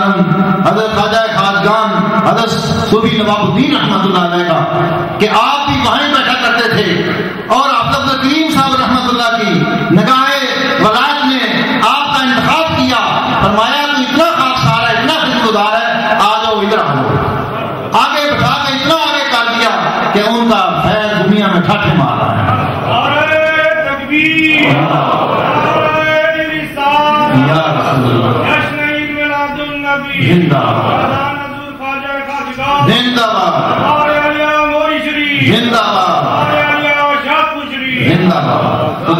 حضرت خواجہ خواجگان حضرت صوفی نواب الدین رحمۃ اللہ علیہ کا کہ آپ بھی وہیں بیٹھا کرتے تھے اور عبد الکریم صاحب رحمۃ اللہ کی نگاہ ولایت نے آپ کا انتخاب کیا، فرمایا تو اتنا خاکسار ہے، اتنا خدمتگار ہے، آ جاؤ ادھر آ جاؤ، آگے بٹھا کے اتنا آگے کر دیا کہ ان کا فیض دنیا میں ٹھاٹھے مار رہا ہے۔ زندہ زندہ زندہ۔ تو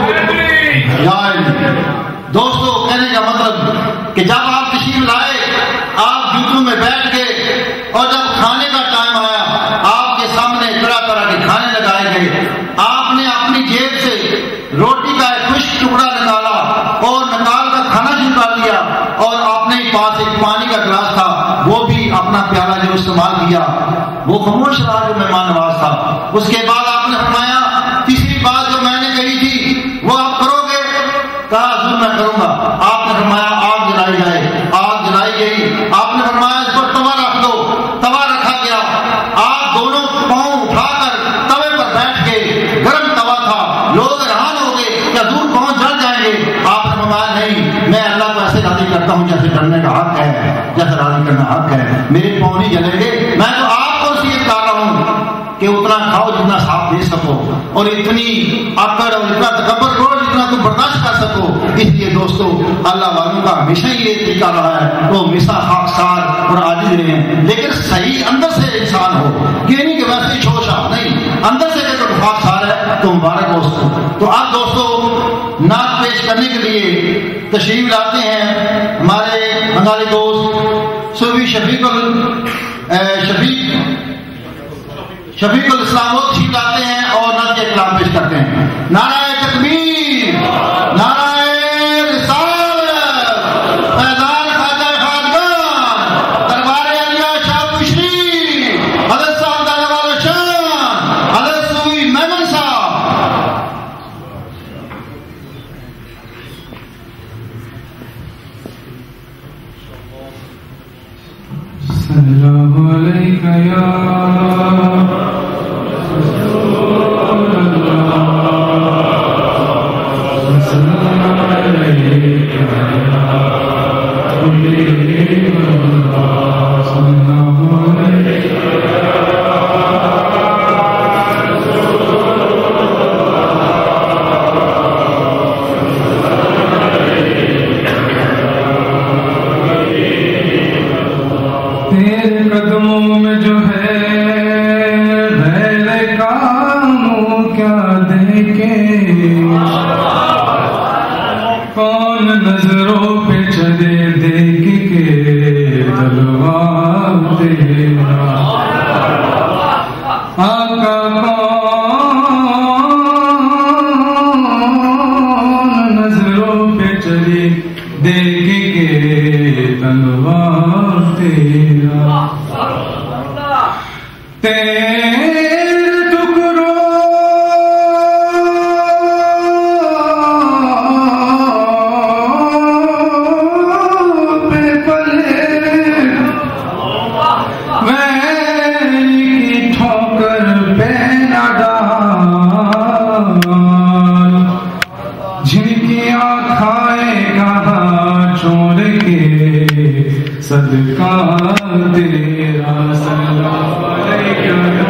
دوستو کہنے کا مطلب کہ جب آپ تشریف لائے، آپ جوتوں میں بیٹھ گئے اور جب کھانے کا ٹائم آیا آپ کے سامنے طرح طرح کے کھانے لگائے گئے، آپ نے اپنی جیب سے روٹی کا ایک خشک ٹکڑا نکالا اور نکال کر کھانا شروع کر دیا، اور اپنے پاس ایک پانی کا گلاس تھا وہ بھی اپنا پیالہ جو استعمال کیا، وہ خاموش رہا جو مہمان نواز تھا۔ اس کے بعد آپ نے فرمایا تیسری بات جو میں نے کہی تھی وہ آپ کرو گے؟ کہا حضور میں کروں گا۔ آپ نے فرمایا آگ جلائی جائے، آگ جلائی گئی، آپ نے فرمایا اس پر توا رکھ دو، توا رکھا گیا، آپ دونوں پاؤں اٹھا کر توے پر بیٹھ گئے، گرم توا تھا، لوگ حیران ہو گئے کہ حضور پاؤں جل جائیں گے۔ آپ نے فرمایا نہیں، میں اللہ کو ایسے راضی کرتا ہوں جیسے کرنے کا حق ہے، جیسے راضی کرنا حق ہے، میرے پاؤں نہیں جلیں گے، میں تو آپ کو نصیحت کر رہا ہوں کہ اتنا کھاؤ جتنا صاف دے سکو، اور اتنی اکڑ اور اتنا تکبر کرو جتنا تم برداشت کر سکو۔ اس لیے دوستو اللہ والوں کا ہمیشہ یہ طریقہ رہا ہے، وہ ہمیشہ خاکسار اور عاجز رہے ہیں، لیکن صحیح اندر سے انسان ہو، یہ نہیں کہ ویسے ہی چھوشا نہیں، اندر سے اگر خاکسار ہے تو مبارک ہو اس کو۔ تو آپ دوستو نعت پیش کرنے کے لیے تشریف لاتے ہیں ہمارے بنگالی دوست صوفی شفیق الاسلام وہ تشریف لاتے ہیں اور نعت کے کلام پیش کرتے ہیں۔ نعرہ تکبیر، نعرہ رسالت، فیضان خواجہ خواجگان، دربار عالیہ شاہ بشری، حضرت صاحب دانا والا شان، حضرت صوفی میمن صاحب۔ السلام علیکہ یا صدقہ تیرا، سلام علیکہ